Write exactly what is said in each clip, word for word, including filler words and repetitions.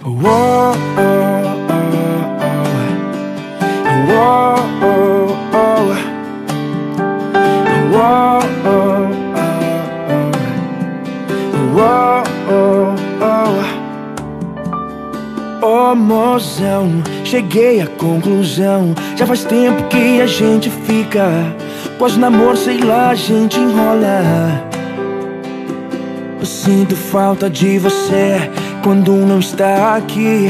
Whoa, oh, oh, oh. Whoa, oh, oh. Whoa, oh, oh. Whoa, oh, oh. Oh, mozão, cheguei à conclusão. Já faz tempo que a gente fica pós-namoro, sei lá, a gente enrola. Eu sinto falta de você quando não está aqui.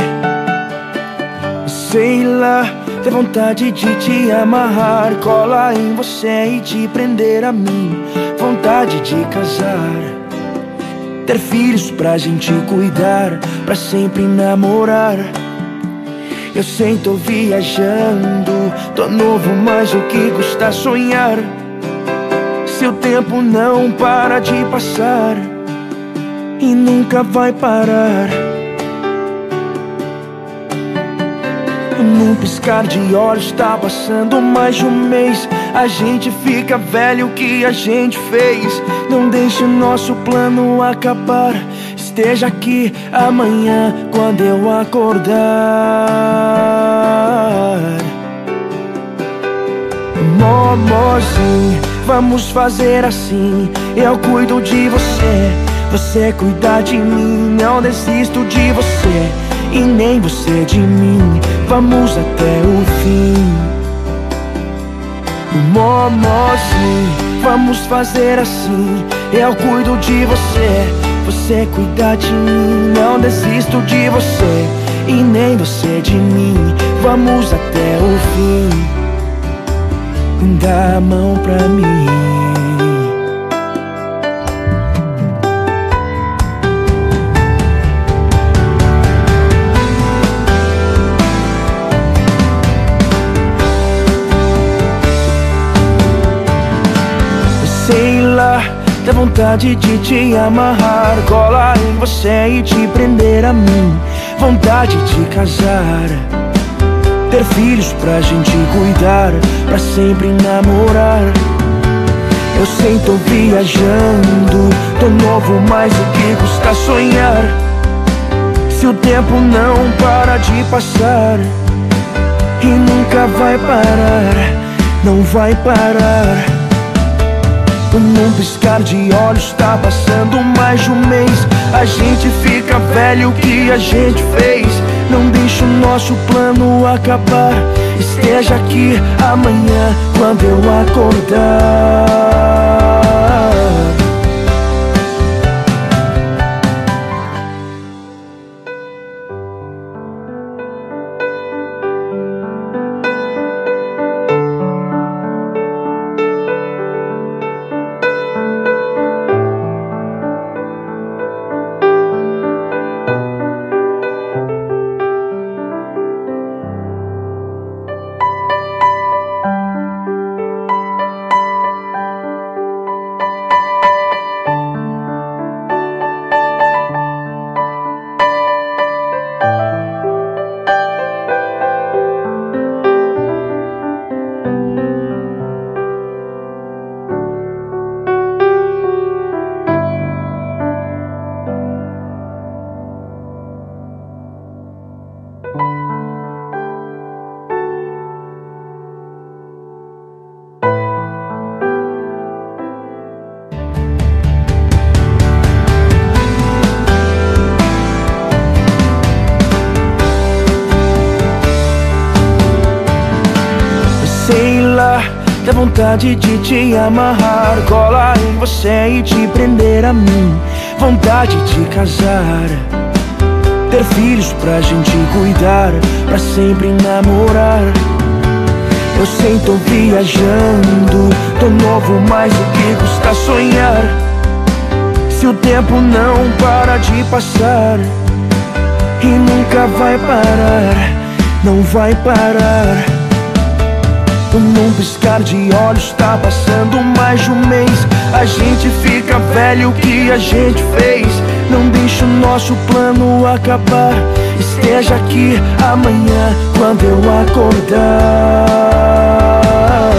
Sei lá, tem vontade de te amarrar, colar em você e te prender a mim. Vontade de casar, ter filhos pra gente cuidar, pra sempre namorar. Eu sei, tô viajando, tô novo, mas o que custa sonhar? Seu tempo não para de passar e nunca vai parar. Num piscar de olhos tá passando mais de um mês. A gente fica velho, o que a gente fez? Não deixe o nosso plano acabar. Esteja aqui amanhã quando eu acordar. Momozinho, vamos fazer assim. Eu cuido de você, você cuida de mim. Não desisto de você e nem você de mim. Vamos até o fim. Momozinho, vamos fazer assim. Eu cuido de você, você cuida de mim. Não desisto de você e nem você de mim. Vamos até o fim. Dá a mão pra mim. Sei lá, dá vontade de te amarrar, colar em você e te prender a mim. Vontade de casar, ter filhos pra gente cuidar, pra sempre namorar. Eu sei, tô viajando, tô novo, mas o que custa sonhar? Se o tempo não para de passar e nunca vai parar, não vai parar. Num piscar de olhos tá passando mais de um mês. A gente fica velho, o que a gente fez? Não deixa o nosso plano acabar. Esteja aqui amanhã quando eu acordar. Sei lá, dá vontade de te amarrar, colar em você e te prender a mim. Vontade de casar, ter filhos pra gente cuidar, pra sempre namorar. Eu sei, tô viajando, tô novo, mas o que custa sonhar? Se o tempo não para de passar e nunca vai parar, não vai parar. Num piscar de olhos tá passando mais de um mês. A gente fica velho, o que a gente fez? Não deixa o nosso plano acabar. Esteja aqui amanhã quando eu acordar.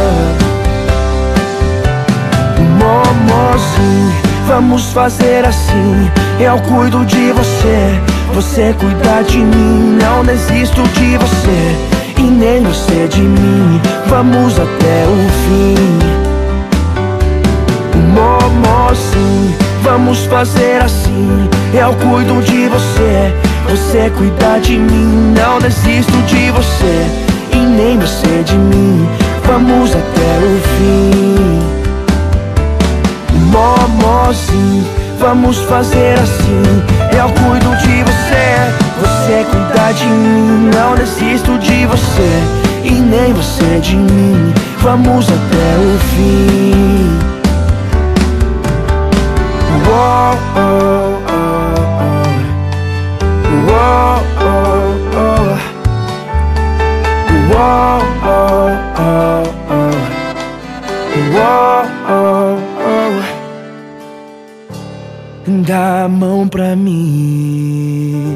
Momozinho, vamos fazer assim. Eu cuido de você, você cuida de mim. Não desisto de você e nem você de mim. Vamos até o fim. Momo, sim, vamos fazer assim. Eu cuido de você, você cuida de mim. Não desisto de você e nem você de mim. Vamos até o fim. Momo, sim, vamos fazer assim. Eu cuido de você, você cuida de mim. Não desisto de você e nem você de mim. Vamos até o fim. Uou, oh, oh, oh. Uou, oh, oh. Uou, oh, oh, oh. Uou, oh, oh. Dá a mão pra mim.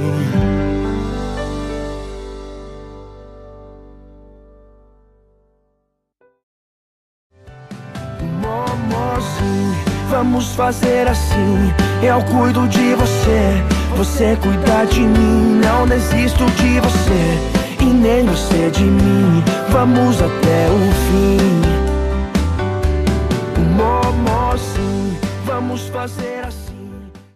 Momozinho, vamos fazer assim. Eu cuido de você, você cuida de mim. Não desisto de você e nem você de mim. Vamos até o fim. Momozinho, vamos fazer assim.